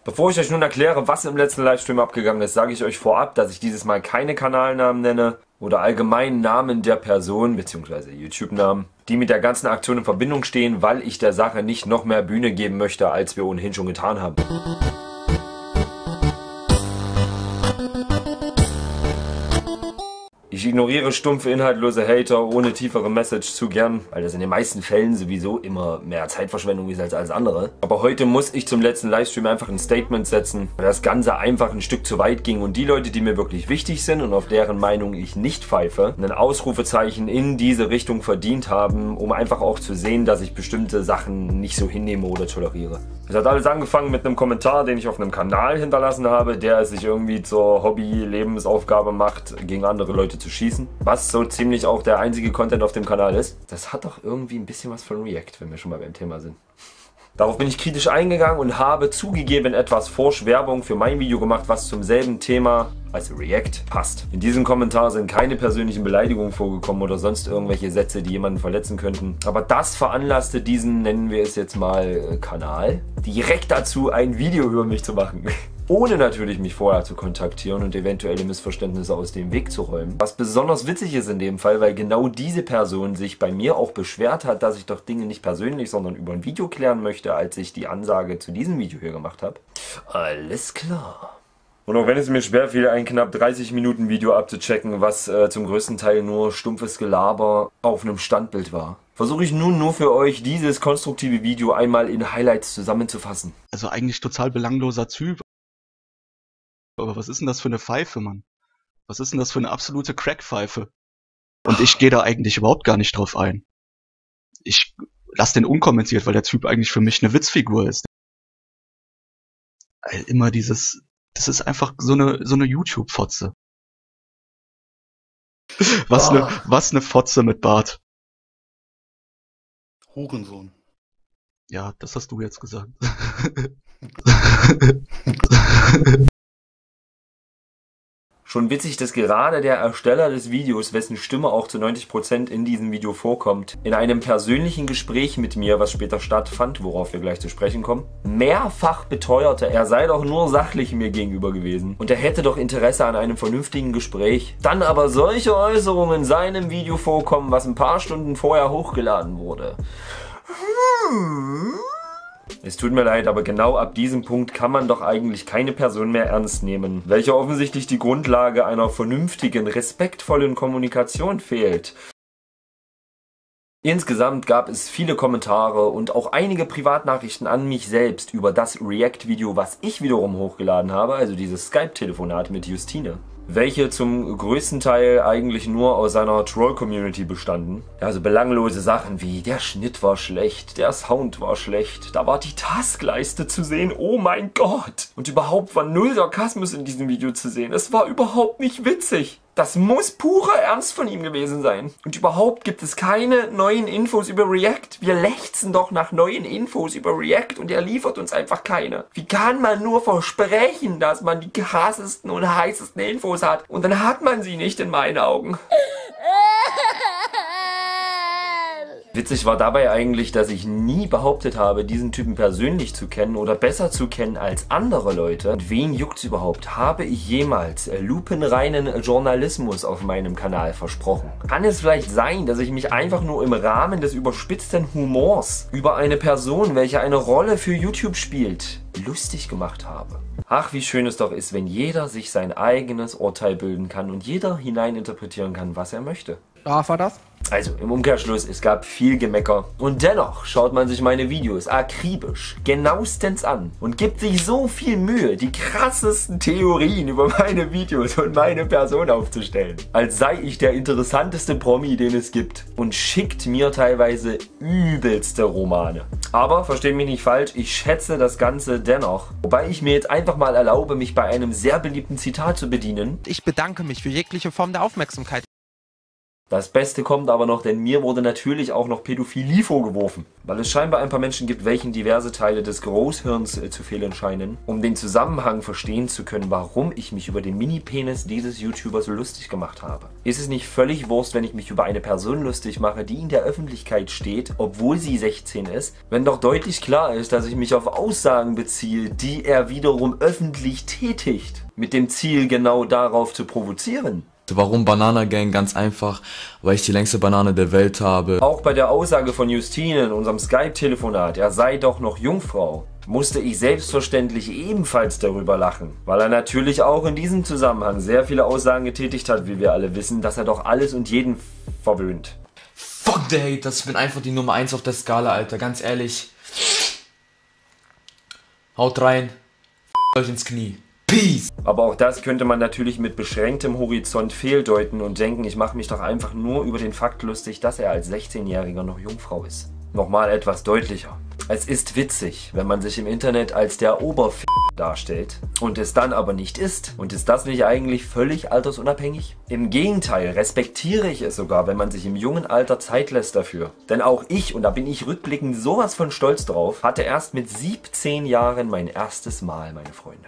Bevor ich euch nun erkläre, was im letzten Livestream abgegangen ist, sage ich euch vorab, dass ich dieses Mal keine Kanalnamen nenne oder allgemein Namen der Person bzw. YouTube-Namen, die mit der ganzen Aktion in Verbindung stehen, weil ich der Sache nicht noch mehr Bühne geben möchte, als wir ohnehin schon getan haben. Ich ignoriere stumpfe, inhaltlose Hater ohne tiefere Message zu gern, weil das in den meisten Fällen sowieso immer mehr Zeitverschwendung ist als alles andere. Aber heute muss ich zum letzten Livestream einfach ein Statement setzen, weil das Ganze einfach ein Stück zu weit ging und die Leute, die mir wirklich wichtig sind und auf deren Meinung ich nicht pfeife, ein Ausrufezeichen in diese Richtung verdient haben, um einfach auch zu sehen, dass ich bestimmte Sachen nicht so hinnehme oder toleriere. Es hat alles angefangen mit einem Kommentar, den ich auf einem Kanal hinterlassen habe, der es sich irgendwie zur Hobby-Lebensaufgabe macht, gegen andere Leute zu schießen. Was so ziemlich auch der einzige Content auf dem Kanal ist. Das hat doch irgendwie ein bisschen was von React, wenn wir schon mal beim Thema sind. Darauf bin ich kritisch eingegangen und habe zugegeben etwas forsch Werbung für mein Video gemacht, was zum selben Thema, also React, passt. In diesem Kommentar sind keine persönlichen Beleidigungen vorgekommen oder sonst irgendwelche Sätze, die jemanden verletzen könnten. Aber das veranlasste diesen, nennen wir es jetzt mal, Kanal, direkt dazu ein Video über mich zu machen. Ohne natürlich mich vorher zu kontaktieren und eventuelle Missverständnisse aus dem Weg zu räumen. Was besonders witzig ist in dem Fall, weil genau diese Person sich bei mir auch beschwert hat, dass ich doch Dinge nicht persönlich, sondern über ein Video klären möchte, als ich die Ansage zu diesem Video hier gemacht habe. Alles klar. Und auch wenn es mir schwerfiel, ein knapp 30 Minuten Video abzuchecken, was zum größten Teil nur stumpfes Gelaber auf einem Standbild war, versuche ich nun nur für euch dieses konstruktive Video einmal in Highlights zusammenzufassen. Also eigentlich total belangloser Typ. Aber was ist denn das für eine Pfeife, Mann? Was ist denn das für eine absolute Crackpfeife? Und ich gehe da eigentlich überhaupt gar nicht drauf ein. Ich lass den unkommentiert, weil der Typ eigentlich für mich eine Witzfigur ist. Immer dieses, das ist einfach so eine YouTube-Fotze. Was eine Fotze mit Bart. Hurensohn. Ja, das hast du jetzt gesagt. Schon witzig, dass gerade der Ersteller des Videos, wessen Stimme auch zu 90% in diesem Video vorkommt, in einem persönlichen Gespräch mit mir, was später stattfand, worauf wir gleich zu sprechen kommen, mehrfach beteuerte, er sei doch nur sachlich mir gegenüber gewesen und er hätte doch Interesse an einem vernünftigen Gespräch. Dann aber solche Äußerungen in seinem Video vorkommen, was ein paar Stunden vorher hochgeladen wurde. Es tut mir leid, aber genau ab diesem Punkt kann man doch eigentlich keine Person mehr ernst nehmen, welcher offensichtlich die Grundlage einer vernünftigen, respektvollen Kommunikation fehlt. Insgesamt gab es viele Kommentare und auch einige Privatnachrichten an mich selbst über das React-Video, was ich wiederum hochgeladen habe, also dieses Skype-Telefonat mit Justine, welche zum größten Teil eigentlich nur aus seiner Troll-Community bestanden. Also belanglose Sachen wie, der Schnitt war schlecht, der Sound war schlecht, da war die Taskleiste zu sehen, oh mein Gott! Und überhaupt war null Sarkasmus in diesem Video zu sehen, es war überhaupt nicht witzig. Das muss purer Ernst von ihm gewesen sein. Und überhaupt gibt es keine neuen Infos über React. Wir lechzen doch nach neuen Infos über React und er liefert uns einfach keine. Wie kann man nur versprechen, dass man die krassesten und heißesten Infos hat? Und dann hat man sie nicht in meinen Augen. Witzig war dabei eigentlich, dass ich nie behauptet habe, diesen Typen persönlich zu kennen oder besser zu kennen als andere Leute. Und wen juckt's überhaupt? Habe ich jemals lupenreinen Journalismus auf meinem Kanal versprochen? Kann es vielleicht sein, dass ich mich einfach nur im Rahmen des überspitzten Humors über eine Person, welche eine Rolle für YouTube spielt, lustig gemacht habe? Ach, wie schön es doch ist, wenn jeder sich sein eigenes Urteil bilden kann und jeder hineininterpretieren kann, was er möchte. Darf er das? Also im Umkehrschluss, es gab viel Gemecker und dennoch schaut man sich meine Videos akribisch, genauestens an und gibt sich so viel Mühe, die krassesten Theorien über meine Videos und meine Person aufzustellen, als sei ich der interessanteste Promi, den es gibt, und schickt mir teilweise übelste Romane. Aber, versteht mich nicht falsch, ich schätze das Ganze dennoch, wobei ich mir jetzt einfach mal erlaube, mich bei einem sehr beliebten Zitat zu bedienen. Ich bedanke mich für jegliche Form der Aufmerksamkeit. Das Beste kommt aber noch, denn mir wurde natürlich auch noch Pädophilie vorgeworfen. Weil es scheinbar ein paar Menschen gibt, welchen diverse Teile des Großhirns zu fehlen scheinen, um den Zusammenhang verstehen zu können, warum ich mich über den Mini-Penis dieses YouTubers lustig gemacht habe. Ist es nicht völlig Wurst, wenn ich mich über eine Person lustig mache, die in der Öffentlichkeit steht, obwohl sie 16 ist, wenn doch deutlich klar ist, dass ich mich auf Aussagen beziehe, die er wiederum öffentlich tätigt, mit dem Ziel genau darauf zu provozieren? Warum Banana Gang? Ganz einfach, weil ich die längste Banane der Welt habe. Auch bei der Aussage von Justine in unserem Skype-Telefonat, er sei doch noch Jungfrau, musste ich selbstverständlich ebenfalls darüber lachen, weil er natürlich auch in diesem Zusammenhang sehr viele Aussagen getätigt hat, wie wir alle wissen, dass er doch alles und jeden verwöhnt. Fuck the Haters, ich bin einfach die Nummer 1 auf der Skala, Alter, ganz ehrlich. Haut rein, euch ins Knie. Peace! Aber auch das könnte man natürlich mit beschränktem Horizont fehldeuten und denken, ich mache mich doch einfach nur über den Fakt lustig, dass er als 16-Jähriger noch Jungfrau ist. Nochmal etwas deutlicher. Es ist witzig, wenn man sich im Internet als der darstellt und es dann aber nicht ist. Und ist das nicht eigentlich völlig altersunabhängig? Im Gegenteil, respektiere ich es sogar, wenn man sich im jungen Alter Zeit lässt dafür. Denn auch ich, und da bin ich rückblickend sowas von stolz drauf, hatte erst mit 17 Jahren mein erstes Mal, meine Freunde.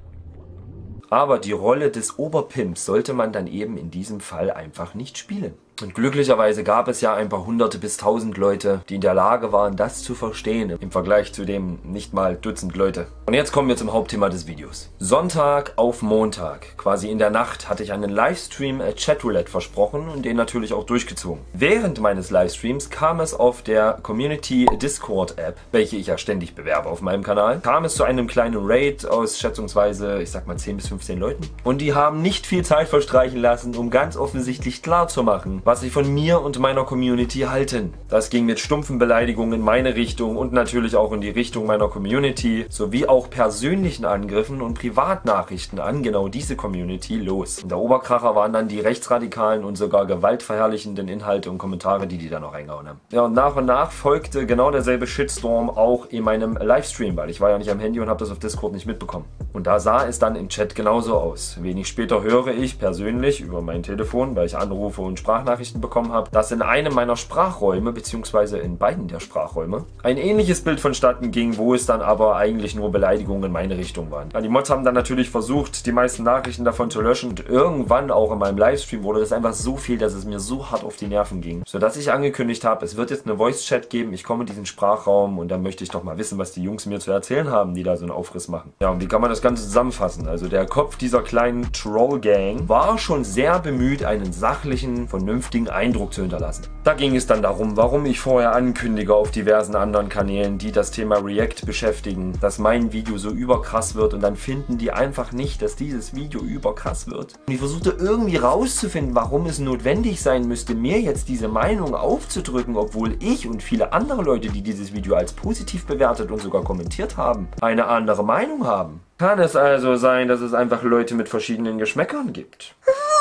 Aber die Rolle des Oberpimps sollte man dann eben in diesem Fall einfach nicht spielen. Und glücklicherweise gab es ja ein paar hunderte bis tausend Leute, die in der Lage waren, das zu verstehen, im Vergleich zu dem nicht mal Dutzend Leute. Und jetzt kommen wir zum Hauptthema des Videos. Sonntag auf Montag, quasi in der Nacht, hatte ich einen Livestream Chatroulette versprochen und den natürlich auch durchgezogen. Während meines Livestreams kam es auf der Community Discord App, welche ich ja ständig bewerbe auf meinem Kanal, kam es zu einem kleinen Raid aus schätzungsweise, ich sag mal 10 bis 15 Leuten. Und die haben nicht viel Zeit verstreichen lassen, um ganz offensichtlich klarzumachen, was sie von mir und meiner Community halten. Das ging mit stumpfen Beleidigungen in meine Richtung und natürlich auch in die Richtung meiner Community, sowie auch persönlichen Angriffen und Privatnachrichten an genau diese Community los. Und der Oberkracher waren dann die rechtsradikalen und sogar gewaltverherrlichenden Inhalte und Kommentare, die da noch reingehauen haben. Ja, und nach folgte genau derselbe Shitstorm auch in meinem Livestream, weil ich war ja nicht am Handy und habe das auf Discord nicht mitbekommen. Und da sah es dann im Chat genauso aus. Wenig später höre ich persönlich über mein Telefon, weil ich Anrufe und Sprachnachrichten bekommen habe, dass in einem meiner Sprachräume, beziehungsweise in beiden der Sprachräume, ein ähnliches Bild vonstatten ging, wo es dann aber eigentlich nur Beleidigungen in meine Richtung waren. Ja, die Mods haben dann natürlich versucht, die meisten Nachrichten davon zu löschen und irgendwann auch in meinem Livestream wurde das einfach so viel, dass es mir so hart auf die Nerven ging, sodass ich angekündigt habe, es wird jetzt eine Voice-Chat geben, ich komme in diesen Sprachraum und dann möchte ich doch mal wissen, was die Jungs mir zu erzählen haben, die da so einen Aufriss machen. Ja, und wie kann man das Ganze zusammenfassen? Also der Kopf dieser kleinen Troll-Gang war schon sehr bemüht, einen sachlichen, vernünftigen Eindruck zu hinterlassen. Da ging es dann darum, warum ich vorher ankündige auf diversen anderen Kanälen, die das Thema React beschäftigen, dass mein Video so überkrass wird und dann finden die einfach nicht, dass dieses Video überkrass wird. Und ich versuchte irgendwie rauszufinden, warum es notwendig sein müsste, mir jetzt diese Meinung aufzudrücken, obwohl ich und viele andere Leute, die dieses Video als positiv bewertet und sogar kommentiert haben, eine andere Meinung haben. Kann es also sein, dass es einfach Leute mit verschiedenen Geschmäckern gibt?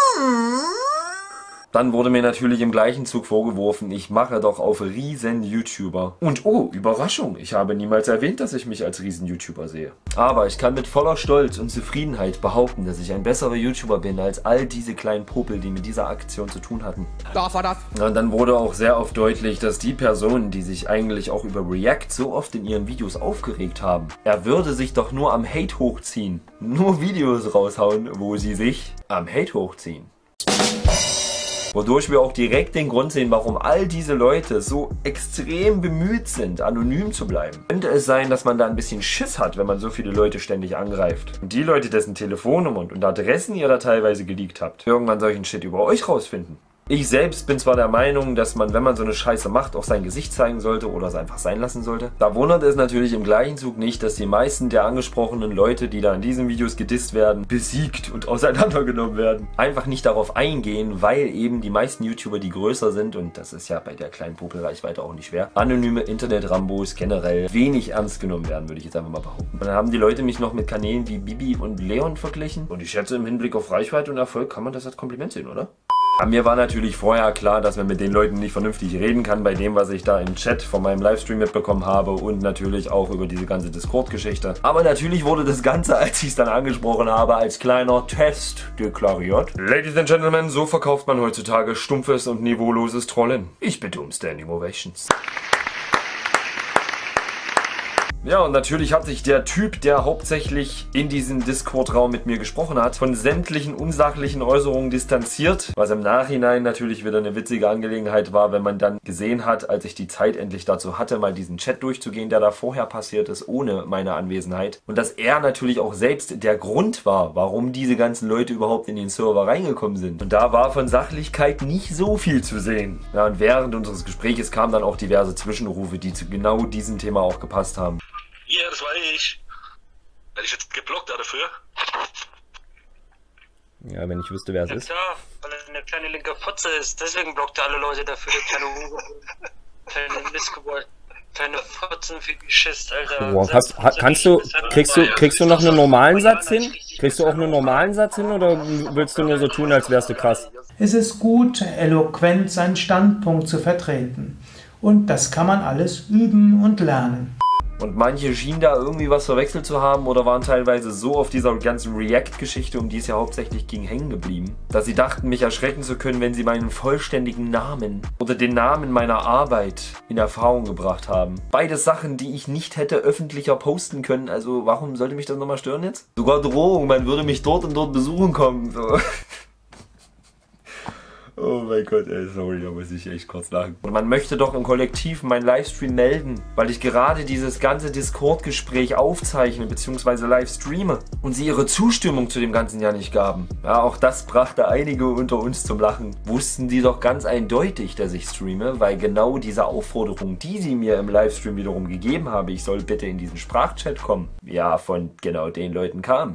Dann wurde mir natürlich im gleichen Zug vorgeworfen, ich mache doch auf Riesen-YouTuber. Und oh, Überraschung, ich habe niemals erwähnt, dass ich mich als Riesen-YouTuber sehe. Aber ich kann mit voller Stolz und Zufriedenheit behaupten, dass ich ein besserer YouTuber bin als all diese kleinen Popel, die mit dieser Aktion zu tun hatten. Darf er das? Und dann wurde auch sehr oft deutlich, dass die Personen, die sich eigentlich auch über React so oft in ihren Videos aufgeregt haben, er würde sich doch nur am Hate hochziehen. Nur Videos raushauen, wo sie sich am Hate hochziehen. Wodurch wir auch direkt den Grund sehen, warum all diese Leute so extrem bemüht sind, anonym zu bleiben. Könnte es sein, dass man da ein bisschen Schiss hat, wenn man so viele Leute ständig angreift? Und die Leute, dessen Telefonnummern und Adressen ihr da teilweise geleakt habt, irgendwann solchen Shit über euch rausfinden? Ich selbst bin zwar der Meinung, dass man, wenn man so eine Scheiße macht, auch sein Gesicht zeigen sollte oder es einfach sein lassen sollte. Da wundert es natürlich im gleichen Zug nicht, dass die meisten der angesprochenen Leute, die da in diesen Videos gedisst werden, besiegt und auseinandergenommen werden. Einfach nicht darauf eingehen, weil eben die meisten YouTuber, die größer sind, und das ist ja bei der kleinen Popelreichweite auch nicht schwer, anonyme Internet-Rambos generell wenig ernst genommen werden, würde ich jetzt einfach mal behaupten. Und dann haben die Leute mich noch mit Kanälen wie Bibi und Leon verglichen. Und ich schätze, im Hinblick auf Reichweite und Erfolg kann man das als Kompliment sehen, oder? Mir war natürlich vorher klar, dass man mit den Leuten nicht vernünftig reden kann, bei dem, was ich da im Chat von meinem Livestream mitbekommen habe und natürlich auch über diese ganze Discord-Geschichte. Aber natürlich wurde das Ganze, als ich es dann angesprochen habe, als kleiner Test deklariert. Ladies and Gentlemen, so verkauft man heutzutage stumpfes und niveauloses Trollen. Ich bitte um Standing Ovations. Ja, und natürlich hat sich der Typ, der hauptsächlich in diesem Discord-Raum mit mir gesprochen hat, von sämtlichen unsachlichen Äußerungen distanziert, was im Nachhinein natürlich wieder eine witzige Angelegenheit war, wenn man dann gesehen hat, als ich die Zeit endlich dazu hatte, mal diesen Chat durchzugehen, der da vorher passiert ist, ohne meine Anwesenheit. Und dass er natürlich auch selbst der Grund war, warum diese ganzen Leute überhaupt in den Server reingekommen sind. Und da war von Sachlichkeit nicht so viel zu sehen. Ja, und während unseres Gespräches kamen dann auch diverse Zwischenrufe, die zu genau diesem Thema auch gepasst haben. Ja, das war ich. Werde ich jetzt geblockt dafür? Ja, wenn ich wüsste, wer es ist. Ja klar, weil er eine kleine linke Fotze ist. Deswegen blockt er alle Leute dafür, der kleine Hure. Kleine Missgeburt. Kleine Fotzen für Geschiss, Alter. Boah, kriegst du noch einen normalen Satz hin? Kriegst du auch einen normalen Satz hin oder willst du nur so tun, als wärst du krass? Es ist gut, eloquent seinen Standpunkt zu vertreten. Und das kann man alles üben und lernen. Und manche schienen da irgendwie was verwechselt zu haben oder waren teilweise so auf dieser ganzen React-Geschichte, um die es ja hauptsächlich ging, hängen geblieben, dass sie dachten, mich erschrecken zu können, wenn sie meinen vollständigen Namen oder den Namen meiner Arbeit in Erfahrung gebracht haben. Beides Sachen, die ich nicht hätte öffentlicher posten können, also warum sollte mich das nochmal stören jetzt? Sogar Drohung, man würde mich dort und dort besuchen kommen. So. Oh mein Gott, ey, sorry, da muss ich echt kurz lachen. Und man möchte doch im Kollektiv meinen Livestream melden, weil ich gerade dieses ganze Discord-Gespräch aufzeichne bzw. livestreame und sie ihre Zustimmung zu dem Ganzen ja nicht gaben. Ja, auch das brachte einige unter uns zum Lachen. Wussten die doch ganz eindeutig, dass ich streame, weil genau diese Aufforderung, die sie mir im Livestream wiederum gegeben habe, ich soll bitte in diesen Sprachchat kommen, ja, von genau den Leuten kam.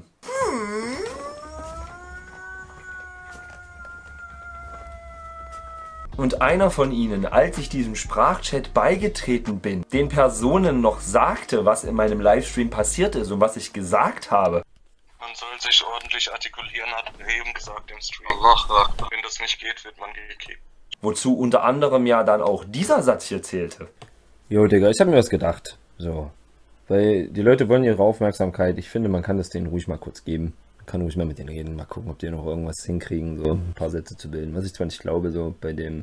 Und einer von ihnen, als ich diesem Sprachchat beigetreten bin, den Personen noch sagte, was in meinem Livestream passiert ist und was ich gesagt habe. Man soll sich ordentlich artikulieren, hat er eben gesagt im Stream. Wenn das nicht geht, wird man gekickt. Wozu unter anderem ja dann auch dieser Satz hier zählte. Jo, Digga, ich hab mir was gedacht. So. Weil die Leute wollen ihre Aufmerksamkeit. Ich finde, man kann das denen ruhig mal kurz geben. Kann ruhig mal mit denen reden, mal gucken, ob die noch irgendwas hinkriegen, so ein paar Sätze zu bilden. Was ich zwar nicht glaube, so bei dem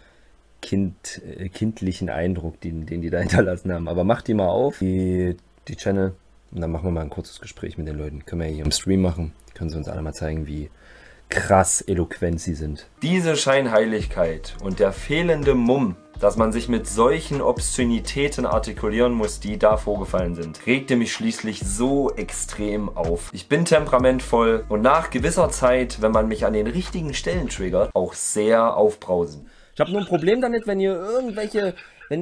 kindlichen Eindruck, den die da hinterlassen haben. Aber macht die mal auf, die Channel, und dann machen wir mal ein kurzes Gespräch mit den Leuten. Können wir hier im Stream machen. Können sie uns alle mal zeigen, wie krass eloquent sie sind. Diese Scheinheiligkeit und der fehlende Mumm, dass man sich mit solchen Obszönitäten artikulieren muss, die da vorgefallen sind, regte mich schließlich so extrem auf. Ich bin temperamentvoll und nach gewisser Zeit, wenn man mich an den richtigen Stellen triggert, auch sehr aufbrausend. Ich habe nur ein Problem damit, wenn ihr irgendwelche,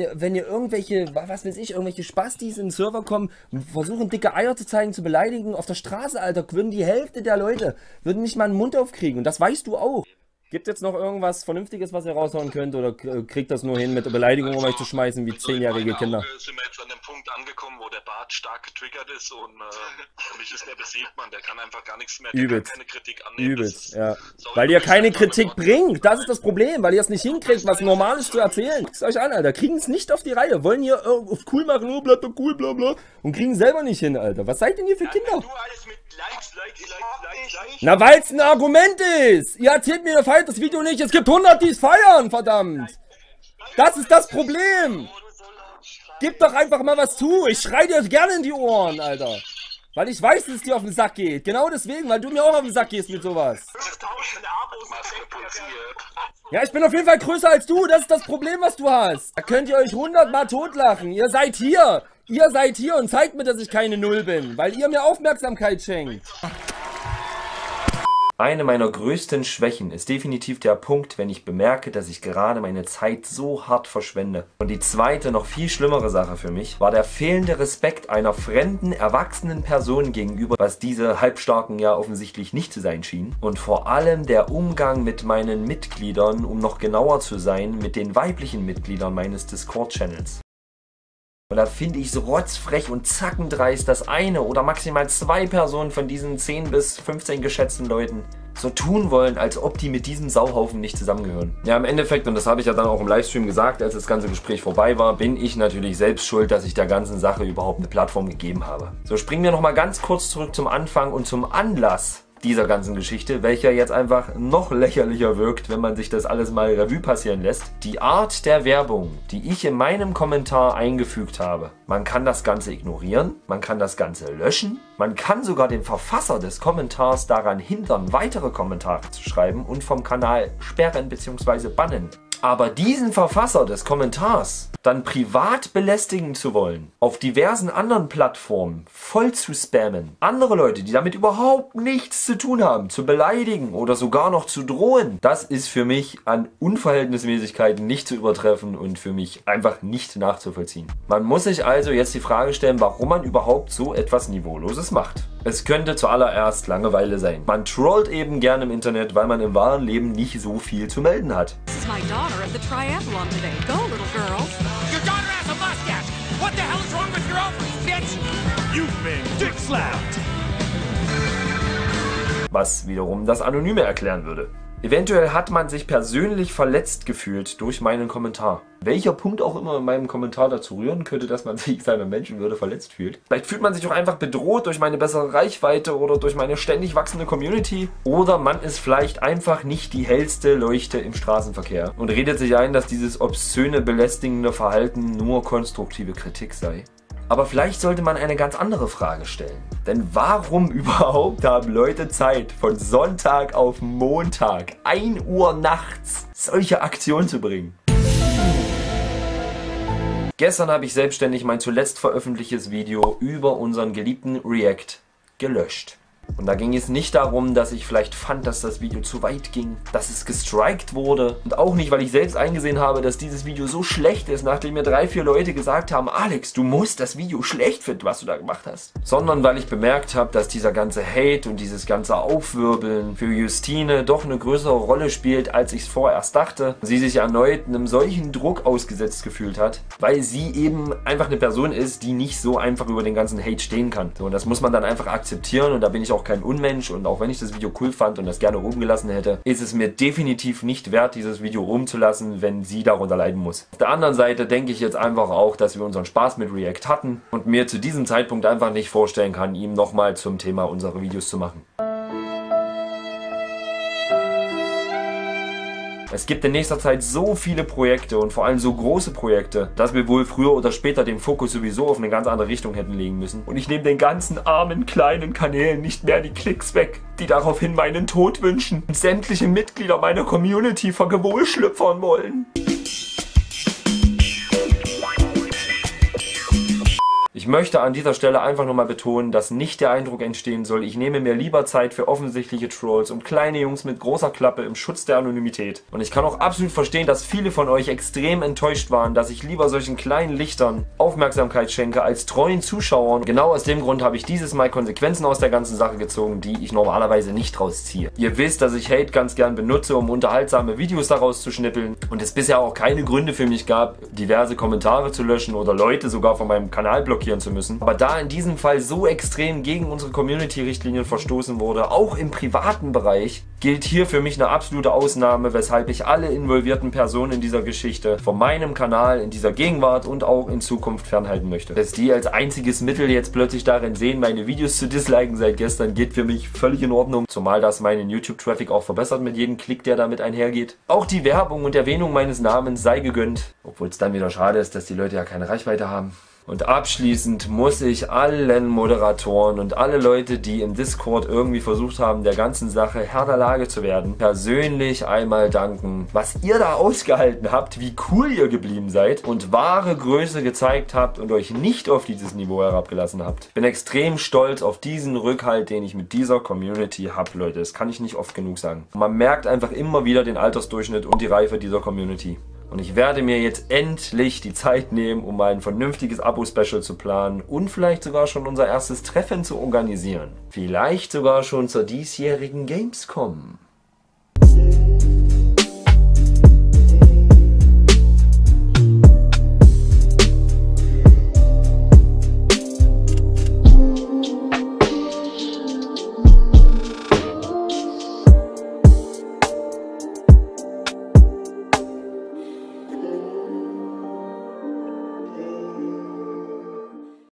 was weiß ich, irgendwelche Spastis in den Server kommen, versuchen dicke Eier zu zeigen, zu beleidigen. Auf der Straße, Alter, würden die Hälfte der Leute, würden nicht mal einen Mund aufkriegen. Und das weißt du auch. Gibt es jetzt noch irgendwas Vernünftiges, was ihr raushauen könnt? Oder kriegt das nur hin, mit Beleidigungen um euch zu schmeißen, wie 10-jährige Kinder? Sind wir jetzt an dem Punkt angekommen, wo der Bart stark getriggert ist und mich ist der besiegt, man. Der kann einfach gar nichts mehr, der kann keine Kritik annehmen. Übelst, ja. Weil ihr keine Kritik bringt, das ist das Problem, weil ihr es nicht hinkriegt, was Normales zu erzählen. Guckt euch an, Alter, kriegen es nicht auf die Reihe, wollen hier auf cool machen, oh, bleibt doch cool, bla bla, und kriegen selber nicht hin, Alter. Was seid denn ihr für Kinder? Du alles mit Likes. Na, weil es ein Argument ist. Ihr erzählt mir, ihr feiert das Video nicht. Es gibt 100, die es feiern, verdammt. Das ist das Problem. Gib doch einfach mal was zu. Ich schrei dir gerne in die Ohren, Alter. Weil ich weiß, dass es dir auf den Sack geht. Genau deswegen, weil du mir auch auf den Sack gehst mit sowas. Ja, ich bin auf jeden Fall größer als du. Das ist das Problem, was du hast. Da könnt ihr euch 100 Mal totlachen. Ihr seid hier. Ihr seid hier und zeigt mir, dass ich keine Null bin. Weil ihr mir Aufmerksamkeit schenkt. Eine meiner größten Schwächen ist definitiv der Punkt, wenn ich bemerke, dass ich gerade meine Zeit so hart verschwende. Und die zweite, noch viel schlimmere Sache für mich, war der fehlende Respekt einer fremden, erwachsenen Person gegenüber, was diese Halbstarken ja offensichtlich nicht zu sein schien. Und vor allem der Umgang mit meinen Mitgliedern, um noch genauer zu sein, mit den weiblichen Mitgliedern meines Discord-Channels. Und da finde ich es rotzfrech und zackendreist, dass eine oder maximal 2 Personen von diesen 10 bis 15 geschätzten Leuten so tun wollen, als ob die mit diesem Sauhaufen nicht zusammengehören. Ja, im Endeffekt, und das habe ich ja dann auch im Livestream gesagt, als das ganze Gespräch vorbei war, bin ich natürlich selbst schuld, dass ich der ganzen Sache überhaupt eine Plattform gegeben habe. So, springen wir nochmal ganz kurz zurück zum Anfang und zum Anlass dieser ganzen Geschichte, welcher jetzt einfach noch lächerlicher wirkt, wenn man sich das alles mal Revue passieren lässt. Die Art der Werbung, die ich in meinem Kommentar eingefügt habe. Man kann das Ganze ignorieren, man kann das Ganze löschen, man kann sogar den Verfasser des Kommentars daran hindern, weitere Kommentare zu schreiben und vom Kanal sperren bzw. bannen. Aber diesen Verfasser des Kommentars dann privat belästigen zu wollen, auf diversen anderen Plattformen voll zu spammen, andere Leute, die damit überhaupt nichts zu tun haben, zu beleidigen oder sogar noch zu drohen, das ist für mich an Unverhältnismäßigkeiten nicht zu übertreffen und für mich einfach nicht nachzuvollziehen. Man muss sich also jetzt die Frage stellen, warum man überhaupt so etwas Niveauloses macht. Es könnte zuallererst Langeweile sein. Man trollt eben gerne im Internet, weil man im wahren Leben nicht so viel zu melden hat. My daughter at the triathlon today. Go, little girl. Your daughter has a mustache. What the hell is wrong with your ovaries, bitch? You've been dick slapped. Was wiederum das Anonyme erklären würde. Eventuell hat man sich persönlich verletzt gefühlt durch meinen Kommentar. Welcher Punkt auch immer in meinem Kommentar dazu rühren könnte, dass man sich seiner Menschenwürde verletzt fühlt. Vielleicht fühlt man sich auch einfach bedroht durch meine bessere Reichweite oder durch meine ständig wachsende Community. Oder man ist vielleicht einfach nicht die hellste Leuchte im Straßenverkehr und redet sich ein, dass dieses obszöne, belästigende Verhalten nur konstruktive Kritik sei. Aber vielleicht sollte man eine ganz andere Frage stellen. Denn warum überhaupt haben Leute Zeit, von Sonntag auf Montag, 1 Uhr nachts, solche Aktionen zu bringen? Gestern habe ich selbstständig mein zuletzt veröffentlichtes Video über unseren geliebten React gelöscht. Und da ging es nicht darum, dass ich vielleicht fand, dass das Video zu weit ging, dass es gestrikt wurde. Und auch nicht, weil ich selbst eingesehen habe, dass dieses Video so schlecht ist, nachdem mir 3, 4 Leute gesagt haben, Alex, du musst das Video schlecht finden, was du da gemacht hast. Sondern weil ich bemerkt habe, dass dieser ganze Hate und dieses ganze Aufwirbeln für Justine doch eine größere Rolle spielt, als ich es vorerst dachte. Sie sich erneut einem solchen Druck ausgesetzt gefühlt hat, weil sie eben einfach eine Person ist, die nicht so einfach über den ganzen Hate stehen kann. So, und das muss man dann einfach akzeptieren und da bin ich auch kein Unmensch und auch wenn ich das Video cool fand und das gerne oben gelassen hätte, ist es mir definitiv nicht wert, dieses Video oben zu lassen, wenn sie darunter leiden muss. Auf der anderen Seite denke ich jetzt einfach auch, dass wir unseren Spaß mit React hatten und mir zu diesem Zeitpunkt einfach nicht vorstellen kann, ihm nochmal zum Thema unsere Videos zu machen. Es gibt in nächster Zeit so viele Projekte und vor allem so große Projekte, dass wir wohl früher oder später den Fokus sowieso auf eine ganz andere Richtung hätten legen müssen. Und ich nehme den ganzen armen kleinen Kanälen nicht mehr die Klicks weg, die daraufhin meinen Tod wünschen und sämtliche Mitglieder meiner Community vor Gewohl schlüpfern wollen. Ich möchte an dieser Stelle einfach nochmal betonen, dass nicht der Eindruck entstehen soll, ich nehme mir lieber Zeit für offensichtliche Trolls und kleine Jungs mit großer Klappe im Schutz der Anonymität. Und ich kann auch absolut verstehen, dass viele von euch extrem enttäuscht waren, dass ich lieber solchen kleinen Lichtern Aufmerksamkeit schenke als treuen Zuschauern. Genau aus dem Grund habe ich dieses Mal Konsequenzen aus der ganzen Sache gezogen, die ich normalerweise nicht rausziehe. Ihr wisst, dass ich Hate ganz gern benutze, um unterhaltsame Videos daraus zu schnippeln und es bisher auch keine Gründe für mich gab, diverse Kommentare zu löschen oder Leute sogar von meinem Kanal blockieren zu müssen. Aber da in diesem Fall so extrem gegen unsere Community-Richtlinien verstoßen wurde, auch im privaten Bereich, gilt hier für mich eine absolute Ausnahme, weshalb ich alle involvierten Personen in dieser Geschichte von meinem Kanal in dieser Gegenwart und auch in Zukunft fernhalten möchte. Dass die als einziges Mittel jetzt plötzlich darin sehen, meine Videos zu disliken seit gestern, geht für mich völlig in Ordnung. Zumal das meinen YouTube-Traffic auch verbessert mit jedem Klick, der damit einhergeht. Auch die Werbung und Erwähnung meines Namens sei gegönnt. Obwohl es dann wieder schade ist, dass die Leute ja keine Reichweite haben. Und abschließend muss ich allen Moderatoren und alle Leute, die im Discord irgendwie versucht haben, der ganzen Sache Herr der Lage zu werden, persönlich einmal danken, was ihr da ausgehalten habt, wie cool ihr geblieben seid und wahre Größe gezeigt habt und euch nicht auf dieses Niveau herabgelassen habt. Bin extrem stolz auf diesen Rückhalt, den ich mit dieser Community habe, Leute. Das kann ich nicht oft genug sagen. Und man merkt einfach immer wieder den Altersdurchschnitt und die Reife dieser Community. Und ich werde mir jetzt endlich die Zeit nehmen, um mal ein vernünftiges Abo-Special zu planen und vielleicht sogar schon unser erstes Treffen zu organisieren. Vielleicht sogar schon zur diesjährigen Gamescom.